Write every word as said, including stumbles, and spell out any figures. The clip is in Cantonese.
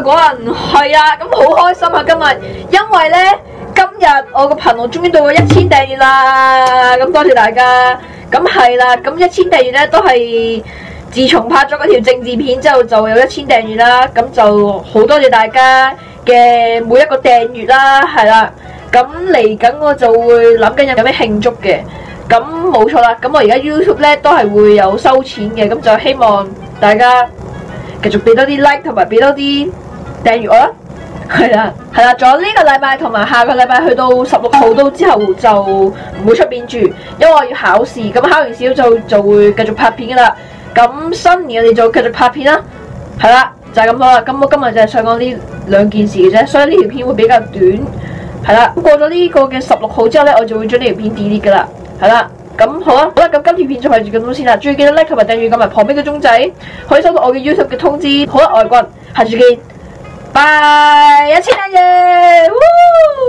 國人係啊，咁好開心啊今日，因為咧今日我個頻道終於到咗一千訂閱啦，咁多謝大家。咁係啦，咁一千訂閱咧都係自從拍咗嗰條政治片之後就有一千訂閱啦，咁就好多謝大家嘅每一個訂閱啦，係啦。咁嚟緊我就會諗緊有咩慶祝嘅，咁冇錯啦。咁我而家 YouTube 咧都係會有收錢嘅，咁就希望大家繼續俾多啲 like 同埋俾多啲訂閱我啦，係啦，係啦。仲有呢個禮拜同埋下個禮拜去到十六號到之後就唔會出片住，因為我要考試。咁考完試就就會繼續拍片噶啦。咁新年我哋就繼續拍片啦，係啦，就係咁多啦。咁我今日就係想講呢兩件事嘅啫，所以呢條片會比較短。係啦，過咗呢個嘅十六號之後咧，我就會將呢條片 delete 噶啦。係啦，咁好啦，好啦，咁今條片就係住咁多先啦。最記得 like 同埋訂閱，撳埋旁邊嘅鐘仔，可以收到我嘅 YouTube 嘅通知。好啦，外國人，下次見，拜，一千訂閱。